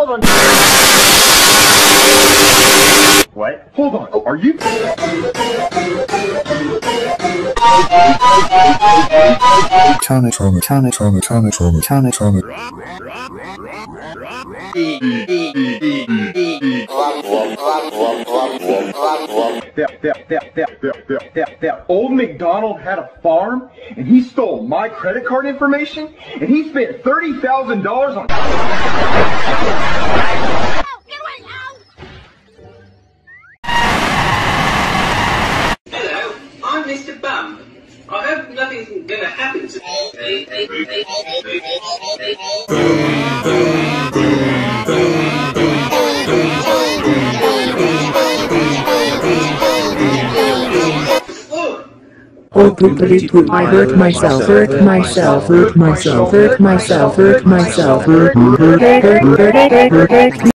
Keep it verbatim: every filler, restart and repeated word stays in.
hold on. What? Hold on. Are you? Tony Tony Tony Tony Tony Tony Tony Tony. That, that, that, that, that, that, that, that old McDonald had a farm, and he stole my credit card information, and he spent thirty thousand dollars on... Hello, I'm Mister Bum. I hope nothing's gonna happen to me. Oh, poopity poop, I hurt myself, hurt myself, hurt myself, hurt myself, hurt myself, hurt myself, hurt, hurt, hurt, hurt, hurt, hurt.